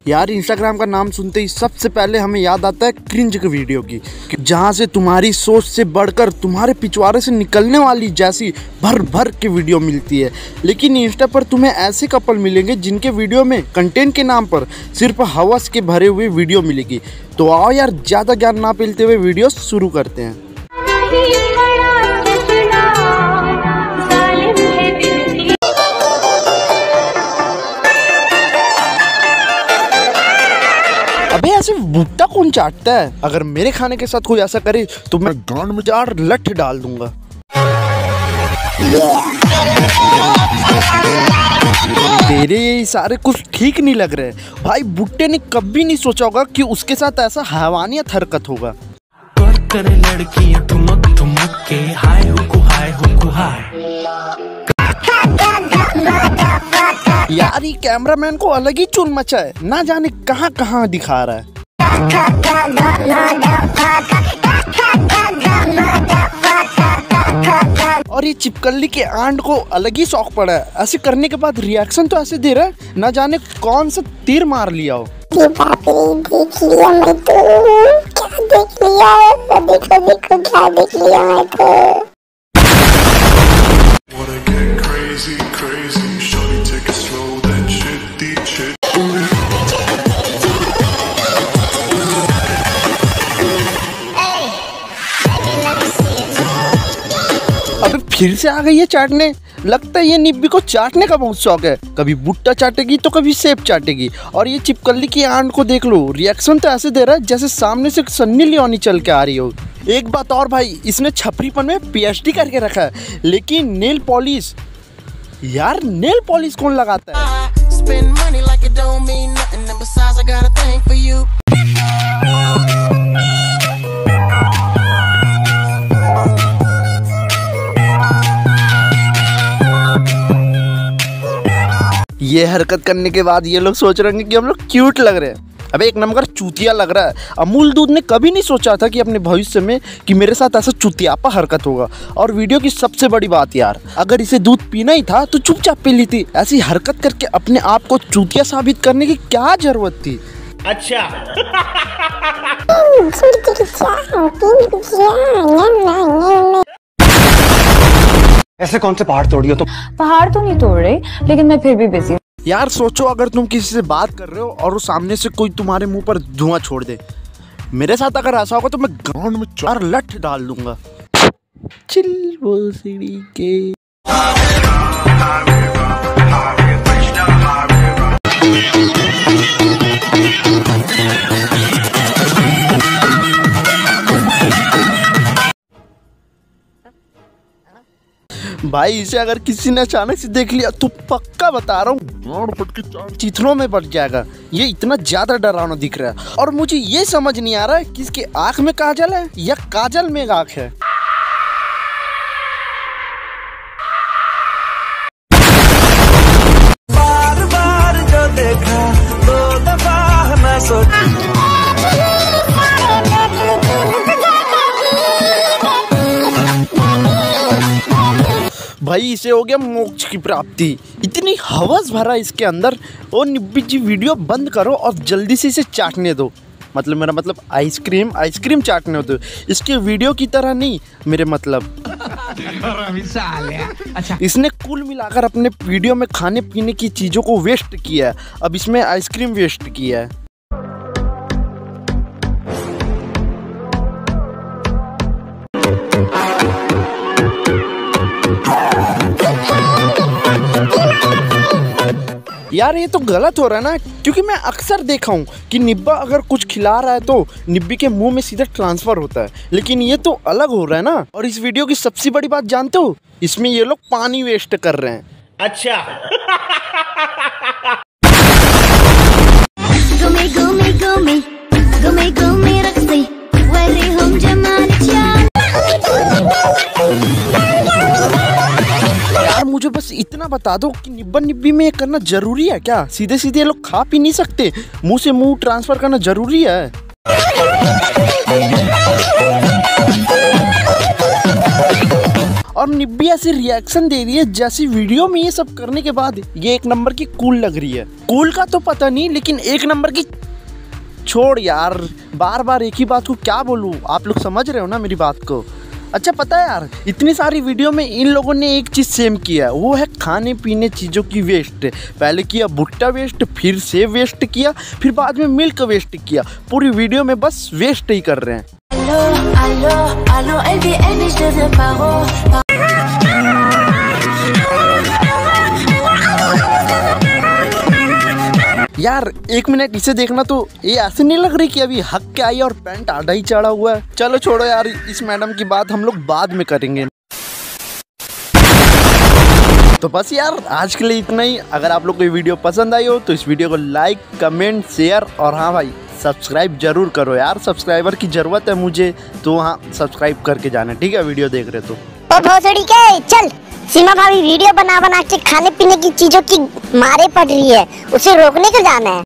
यार इंस्टाग्राम का नाम सुनते ही सबसे पहले हमें याद आता है क्रिंज की वीडियो की, जहाँ से तुम्हारी सोच से बढ़कर तुम्हारे पिछवाड़े से निकलने वाली जैसी भर भर के वीडियो मिलती है। लेकिन इंस्टा पर तुम्हें ऐसे कपल मिलेंगे जिनके वीडियो में कंटेंट के नाम पर सिर्फ हवस के भरे हुए वीडियो मिलेगी। तो आओ यार ज़्यादा ज्ञान ना फैलते हुए वीडियो शुरू करते हैं। अबे ऐसे भुट्टा कौन चाटता है? अगर मेरे खाने के साथ कोई ऐसा करे तो मैं गांड में 4 लठ डाल दूंगा। तेरे ये इशारे कुछ ठीक नहीं लग रहे भाई। भुट्टे ने कभी नहीं सोचा होगा कि उसके साथ ऐसा हैवानियत हरकत होगा। लड़कियां ठुमक ठुमक के हाय हुकू हाय। यार ये कैमरामैन को अलग ही चुन मचा है, ना जाने कहां कहां दिखा रहा है। और ये चिपकली के आंट को अलग ही शौक पड़ा है। ऐसे करने के बाद रिएक्शन तो ऐसे दे रहा है, ना जाने कौन सा तीर मार लिया हो। देख लिया मैं तो, क्या देख लिया? देखो क्या देख लिया मैं तो। अबे फिर से आ गई है चाटने। लगता है ये निब्बी को चाटने का बहुत शौक है। कभी भुट्टा चाटेगी तो कभी सेब चाटेगी। और ये चिपकली की आंट को देख लो, रिएक्शन तो ऐसे दे रहा है जैसे सामने से सन्नी लियोनी चल के आ रही हो। एक बात और भाई, इसने छपरीपन में PhD करके रखा है। लेकिन नेल पॉलिश, यार नेल पॉलिश कौन लगाता है? ये हरकत करने के बाद ये लोग सोच रहे हैं कि हम लोग क्यूट लग रहे हैं। अबे एक नंबर चूतिया लग रहा है। अमूल दूध ने कभी नहीं सोचा था कि अपने भविष्य में कि मेरे साथ ऐसा चूतियापा हरकत होगा। और वीडियो की सबसे बड़ी बात यार, अगर इसे दूध पीना ही था तो चुपचाप पी ली थी। ऐसी हरकत करके अपने आप को चूतिया साबित करने की क्या जरूरत थी? अच्छा ऐसे कौन से पहाड़ तोड़ी हो तुम? पहाड़ तो नहीं तोड़ रही, लेकिन मैं फिर भी बिजी हूँ। यार सोचो, अगर तुम किसी से बात कर रहे हो और वो सामने से कोई तुम्हारे मुंह पर धुआं छोड़ दे। मेरे साथ अगर ऐसा होगा तो मैं गांड में 4 लठ डाल दूंगा। चिल वो सीढ़ी के। भाई इसे अगर किसी ने अचानक से देख लिया तो पक्का बता रहा हूँ चिथड़ों में पड़ जाएगा। ये इतना ज्यादा डरावना दिख रहा है। और मुझे ये समझ नहीं आ रहा है कि इसके आँख में काजल है या काजल में आँख है। बार बार जो देखा 2 दफा ना सोचा। भाई इसे हो गया मोक्ष की प्राप्ति। इतनी हवस भरा इसके अंदर। ओ निब्बी जी वीडियो बंद करो और जल्दी से इसे चाटने दो। मतलब मेरा मतलब आइसक्रीम चाटने दो। इसके वीडियो की तरह नहीं, मेरे मतलब। अच्छा। इसने कुल मिलाकर अपने वीडियो में खाने पीने की चीज़ों को वेस्ट किया है। अब इसमें आइसक्रीम वेस्ट किया है। यार ये तो गलत हो रहा है ना, क्योंकि मैं अक्सर देखा हूँ कि निब्बा अगर कुछ खिला रहा है तो निब्बी के मुंह में सीधा ट्रांसफर होता है। लेकिन ये तो अलग हो रहा है ना। और इस वीडियो की सबसे बड़ी बात जानते हो, इसमें ये लोग पानी वेस्ट कर रहे हैं। अच्छा गुमे गुमे गुमे गुमे गुमे रखते वरे हम जमाल यार मुझे बस इतना बता दो कि निब्बा निब्बी में ये करना जरूरी है क्या? सीधे सीधे लोग खा पी नहीं सकते, मुंह से मुंह ट्रांसफर करना जरूरी है? और और निब्बी ऐसे रिएक्शन दे रही है जैसी वीडियो में ये सब करने के बाद ये एक नंबर की कूल लग रही है। कूल का तो पता नहीं, लेकिन एक नंबर की छोड़ यार, बार बार एक ही बात को क्या बोलूँ, आप लोग समझ रहे हो ना मेरी बात को। अच्छा पता है यार, इतनी सारी वीडियो में इन लोगों ने एक चीज़ सेम किया है, वो है खाने पीने चीज़ों की वेस्ट। पहले किया भुट्टा वेस्ट, फिर सेब वेस्ट किया, फिर बाद में मिल्क वेस्ट किया। पूरी वीडियो में बस वेस्ट ही कर रहे हैं। यार एक मिनट इसे देखना, तो ये ऐसे नहीं लग रही कि अभी हक के आई और पैंट आधा ही चढ़ा हुआ है। चलो छोड़ो यार, इस मैडम की बात हम लोग बाद में करेंगे। तो बस यार आज के लिए इतना ही। अगर आप लोग को ये वीडियो पसंद आई हो तो इस वीडियो को लाइक, कमेंट, शेयर और हाँ भाई सब्सक्राइब जरूर करो यार। सब्सक्राइबर की ज़रूरत है मुझे, तो वहाँ सब्सक्राइब करके जाना, ठीक है? वीडियो देख रहे तो भोसड़ी के चल, सीमा भाभी वीडियो बना बना के खाने पीने की चीजों की मारे पड़ रही है, उसे रोकने को जाना है।